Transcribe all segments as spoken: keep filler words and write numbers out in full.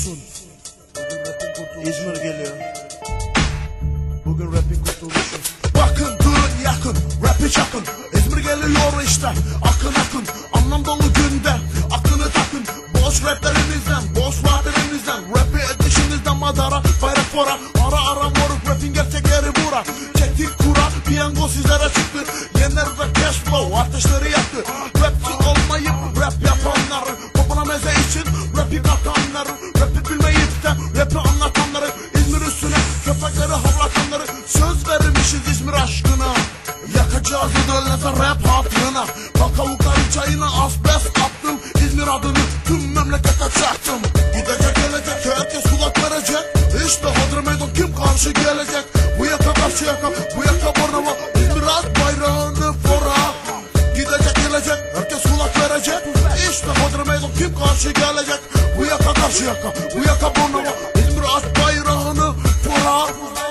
duysun. Bugün rapin kurtuluşu. İzmir geliyor. Bugün rapin kurtuluşu. Bakın durun yakın, rapi çakın. İzmir geliyor işte, akın akın. Anlam dolu günde, aklını takın. Boş raplerinizden, boş vaatlerimizden. Rapi edişinizden madara, bayrak fora. Ara ara moruk, rapin gerçekleri bura. Çektik kura, piyango sizlere çıktı. Yener ve cash flow, ateşleri yaktı. Rapçi olmayıp rap yapanları, popuna meze için rapi katanları, rapi bilmeyip de rapi anlatanları, İzmir üstüne köpekleri havlatanları. Söz vermişiz İzmir aşkına, yakacağız ödülleze rap hatırına. Bakavukların çayına asbest attım, İzmir adını tüm memlekete çaktım. Gidecek gelecek, herkes kulak verecek. İşte Hodri Meydan, kim karşı gelecek? Bu yaka karşı yaka, bu yaka Bornova. İzmir az bayrağını fora. Gidecek gelecek, herkes kulak verecek. İşte Hodri Meydan, kim karşı gelecek? Bu yaka karşı yaka, bu yaka Bornova. İzmir az bayrağını fora.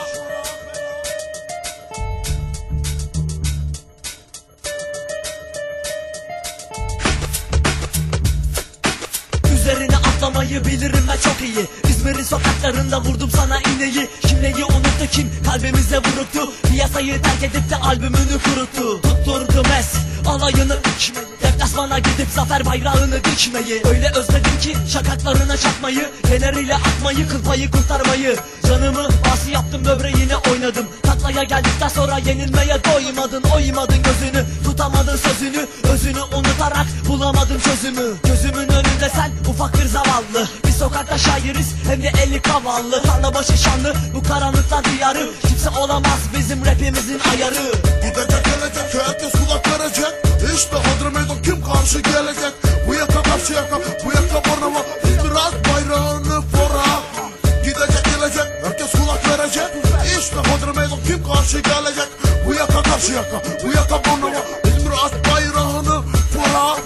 Üzerine atlamayı bilirim ben çok iyi. İzmir'in sokaklarında vurdum sana iğneyi. Kim neyi unuttu, kim kalbimize vuruktu. Piyasayı terk edip de albümünü kuruttu. Tutturdu mes alayını içmeyi, deplasmana gidip zafer bayrağını dikmeyi. Öyle özledim ki şakaklarına çakmayı, generiyle atmayı, kıl payı kurtarmayı. Canımı bası yaptım, böbreğine oynadım. Taklaya geldikten sonra yenilmeye doymadın. Oymadın gözünü, tutamadın sözünü. Özünü unutarak bulamadın çözümü. Gözümün önünde sen ufak bir zavallı. Bir sokakta şairiz hem de eli kavallı. Tarla başı şanlı bu karanlıkta diyarı. Kimse olamaz bizim rapimizin ayarı. Gidecek gelecek, herkes kulak verecek. İşte Hodri Meydan, kim karşı gelecek? Bu yaka karşı yaka, bu yaka Bornova. İzmir az bayrağını fora. Gidecek gelecek, herkes kulak verecek. İşte Hodri Meydan, kim karşı gelecek? Bu yaka karşı yaka, bu yaka Bornova. İzmir az bayrağını fora.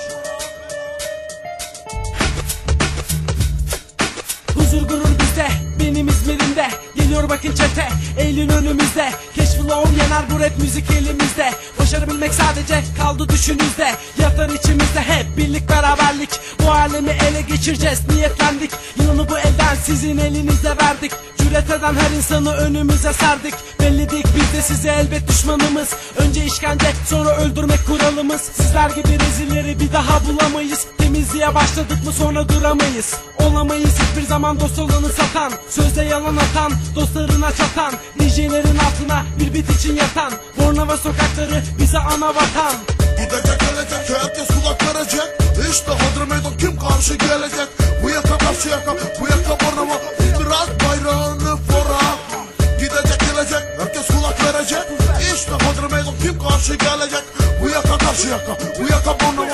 Huzur gurur bizde, benim İzmir'imde. Geliyor bakın çete, Eylül önümüzde. Cashflow yener bu rap müzik elimizde. Başarabilmek sadece kaldı düşünüzde. Yatar içimizde hep birlik beraberlik. Bu alemi ele geçireceğiz, niyetlendik. Yılını bu elden sizin elinize verdik. Cüret eden her insanı önümüze serdik. Bellidik biz de size elbet düşmanımız. Önce işkence sonra öldürmek kuralımız. Sizler gibi rezilleri bir daha bulamayız. Temizliğe başladık mı sonra duramayız. Olamayız hiçbir zaman dost olanı satan. Sözde yalan atan, dostlarına çatan. D J'lerin altına bir bit için yatan. Bornova sokakları bize ana vatan. Gidecek gelecek, herkes kulak verecek. İşte Hodri Meydan, kim karşı gelecek? Bu yaka karşı yaka, bu yaka Bornova. İzmir az bayrağını fora. Gidecek gelecek, herkes kulak verecek. İşte Hodri Meydan, kim karşı gelecek? Bu yaka karşı yaka, bu yaka Bornova.